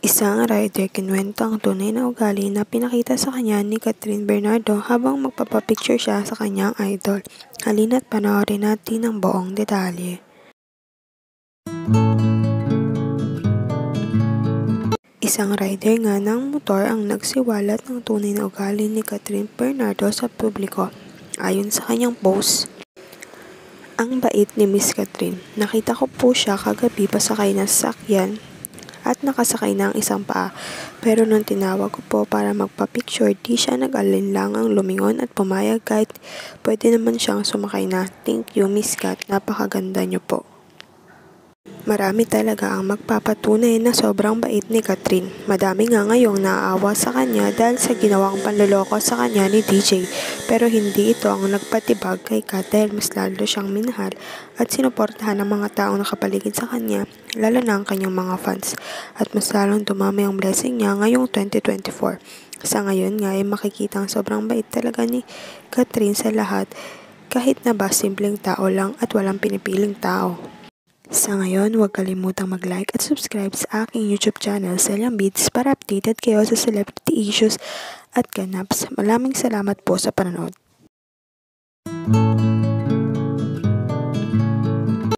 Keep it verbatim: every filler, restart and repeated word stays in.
Isang rider kinuwento ang tunay na ugali na pinakita sa kanya ni Catherine Bernardo habang magpapapicture siya sa kanyang idol. Halina't panoorin natin ang buong detalye. Isang rider nga ng motor ang nagsiwalat ng tunay na ugali ni Catherine Bernardo sa publiko. Ayon sa kanyang post, "Ang bait ni Miss Catherine. Nakita ko po siya kagabi pasakay ng sasakyan at nakasakay ng isang paa. Pero nung tinawag ko po para magpa-picture, di siya nag-alinlangang lumingon at pumayag kahit pwede naman siyang sumakay na. Thank you, Miss Cat. Napakaganda niyo po." Marami talaga ang magpapatunay na sobrang bait ni Catherine. Madami nga ngayong naaawa sa kanya dahil sa ginawang panloloko sa kanya ni D J. Pero hindi ito ang nagpatibag kay Cat dahil mas lalo siyang minahal at sinuportahan ng mga taong nakapaligid sa kanya, lalo na ang kanyang mga fans. At mas lalong dumami ang blessing niya ngayong twenty twenty-four. Sa ngayon nga ay makikita ang sobrang bait talaga ni Catherine sa lahat, kahit na ba simpleng tao lang at walang pinipiling tao. Sa ngayon, huwag kalimutang mag-like at subscribe sa aking YouTube channel, Celian Beats, para updated kayo sa celebrity issues at ganaps. Maraming salamat po sa panonood.